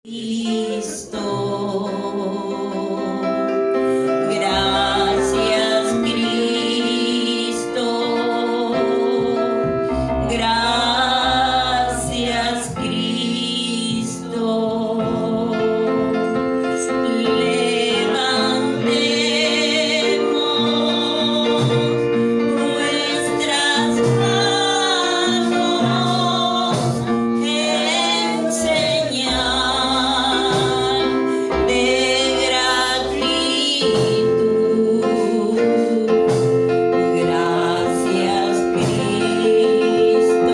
Cristo, gracias Cristo, gracias Cristo. Levantemos nuestras manos en señal de gratitud. Gracias Cristo,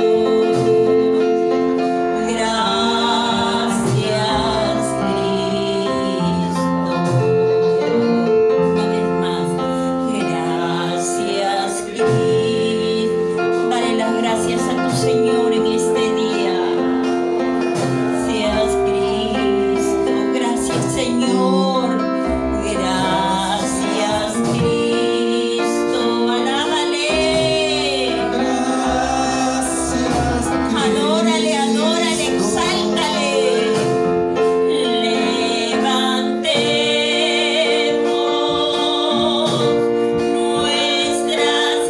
gracias Cristo. Una vez más, gracias Cristo. Dale las gracias a tu Señor en este día. Gracias Cristo, gracias Señor, gracias Cristo, alábale, adórale, adórale, exáltale. Levantemos nuestras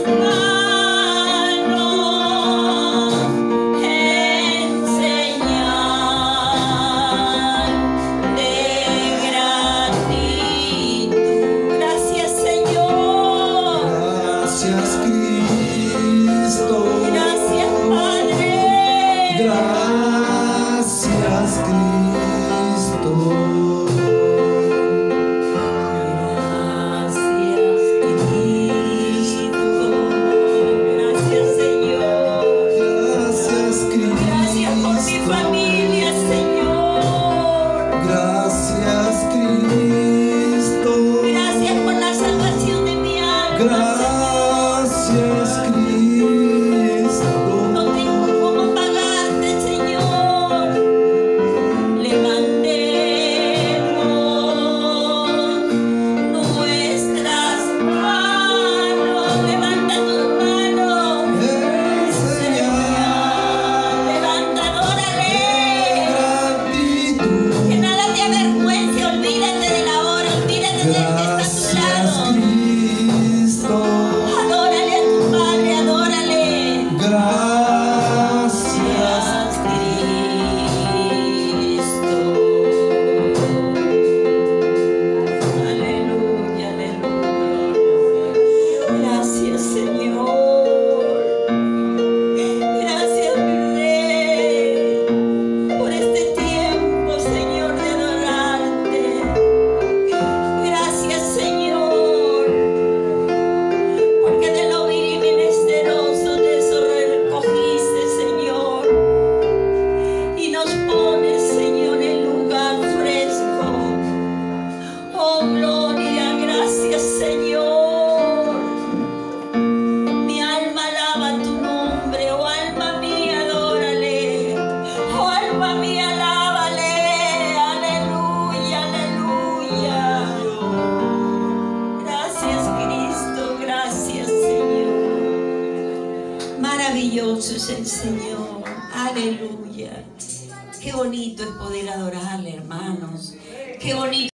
manos en señal de gratitud. Gracias Señor, Gracias Cristo, gracias Padre, gracias Cristo, gracias Cristo, gracias Señor, gracias Cristo, gracias por mi familia Señor, gracias Cristo, gracias por la salvación de mi alma gracias Señor. Cristo, No tengo cómo pagarte, Señor. Levantemos nuestras manos. Levanta tus manos. Levanta, adórale. gratitud, Que nada te avergüence. Olvídate de la hora. Olvídate del que está a tu gracias lado. Cristo, Adórale a tu Padre. Adórale. gracias Gracias Cristo. Aleluya, aleluya. Gracias Señor. Gracias mi Rey por este tiempo, Señor, de adorarte. Gracias Señor, porque de lo vil y menesteroso de eso recogiste, Señor, y nos pones, Señor, en lugar fresco. Oh, gloria, gracias, Señor. Mi alma alaba tu nombre, oh alma mía, adórale. Oh alma mía, alábale. Aleluya, aleluya. Gracias, Cristo, gracias, Señor. Maravilloso es el Señor. Aleluya. Qué bonito es poder adorarle, hermanos. Qué bonito.